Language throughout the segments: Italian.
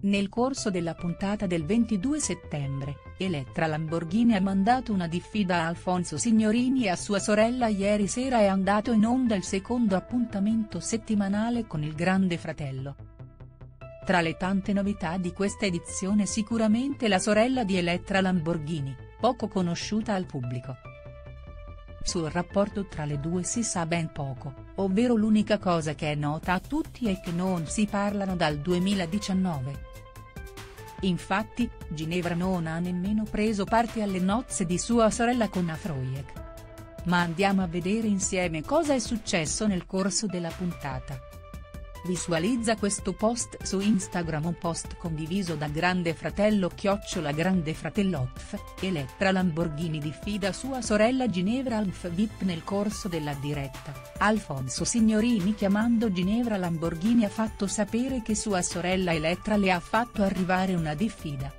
Nel corso della puntata del 22 settembre, Elettra Lamborghini ha mandato una diffida a Alfonso Signorini e a sua sorella. Ieri sera è andato in onda il secondo appuntamento settimanale con Il Grande Fratello. Tra le tante novità di questa edizione sicuramente la sorella di Elettra Lamborghini, poco conosciuta al pubblico. Sul rapporto tra le due si sa ben poco, ovvero l'unica cosa che è nota a tutti è che non si parlano dal 2019. Infatti, Ginevra non ha nemmeno preso parte alle nozze di sua sorella con Afroiec. Ma andiamo a vedere insieme cosa è successo nel corso della puntata. Visualizza questo post su Instagram, un post condiviso da Grande Fratello @GrandeFratelloTV. Elettra Lamborghini diffida sua sorella Ginevra al VIP nel corso della diretta. Alfonso Signorini, chiamando Ginevra Lamborghini, ha fatto sapere che sua sorella Elettra le ha fatto arrivare una diffida.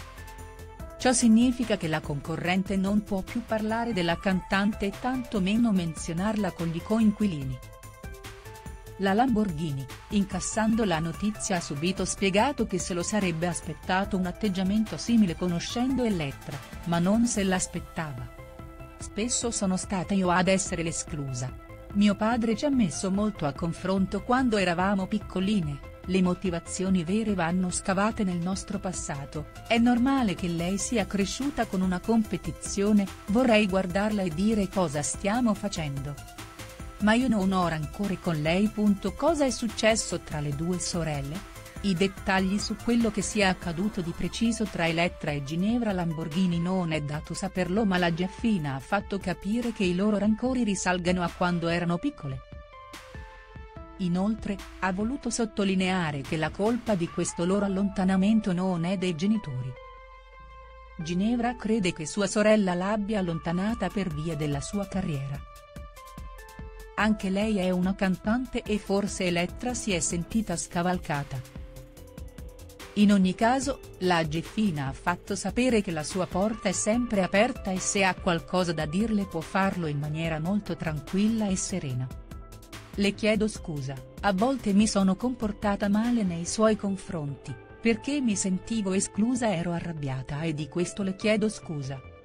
Ciò significa che la concorrente non può più parlare della cantante e tantomeno menzionarla con gli coinquilini. La Lamborghini, incassando la notizia, ha subito spiegato che se lo sarebbe aspettato un atteggiamento simile conoscendo Elettra, ma non se l'aspettava. Spesso sono stata io ad essere l'esclusa. Mio padre ci ha messo molto a confronto quando eravamo piccoline, le motivazioni vere vanno scavate nel nostro passato, è normale che lei sia cresciuta con una competizione, vorrei guardarla e dire cosa stiamo facendo. Ma io non ho rancore con lei. Cosa è successo tra le due sorelle? I dettagli su quello che sia accaduto di preciso tra Elettra e Ginevra Lamborghini non è dato saperlo, ma la Giaffina ha fatto capire che i loro rancori risalgano a quando erano piccole. Inoltre, ha voluto sottolineare che la colpa di questo loro allontanamento non è dei genitori. Ginevra crede che sua sorella l'abbia allontanata per via della sua carriera. Anche lei è una cantante e forse Elettra si è sentita scavalcata. In ogni caso, la Giaffina ha fatto sapere che la sua porta è sempre aperta e se ha qualcosa da dirle può farlo in maniera molto tranquilla e serena. Le chiedo scusa, a volte mi sono comportata male nei suoi confronti, perché mi sentivo esclusa, ero arrabbiata e di questo le chiedo scusa.